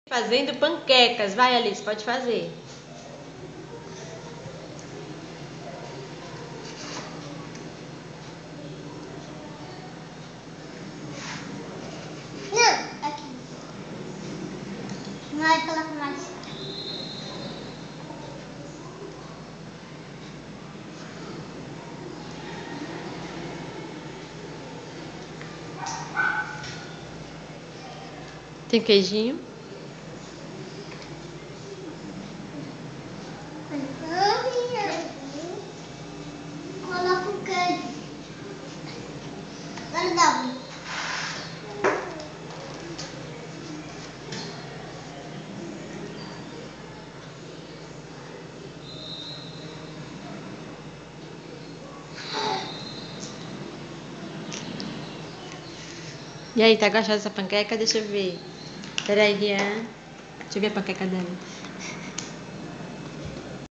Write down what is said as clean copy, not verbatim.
Fazendo panquecas. Vai, Alice, pode fazer. Não, aqui. Não vai colocar mais. Tem queijinho? Coloca o queijo. Agora dá. E aí, tá gostando dessa panqueca? Deixa eu ver. Peraí, Rian. Deixa eu ver a panqueca dela.